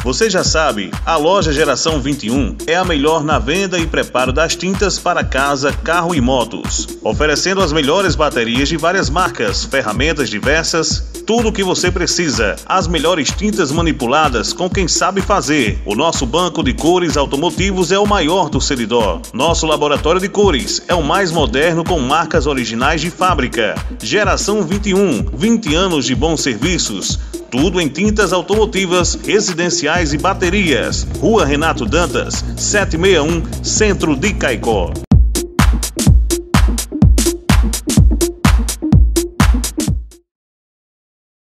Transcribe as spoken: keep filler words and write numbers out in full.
Você já sabe, a loja Geração vinte e um é a melhor na venda e preparo das tintas para casa, carro e motos, oferecendo as melhores baterias de várias marcas, ferramentas diversas, tudo o que você precisa, as melhores tintas manipuladas com quem sabe fazer. O nosso banco de cores automotivos é o maior do Seridó. Nosso laboratório de cores é o mais moderno com marcas originais de fábrica. Geração vinte e um, vinte anos de bons serviços. Tudo em tintas automotivas, residenciais e baterias. Rua Renato Dantas, setecentos e sessenta e um, Centro de Caicó.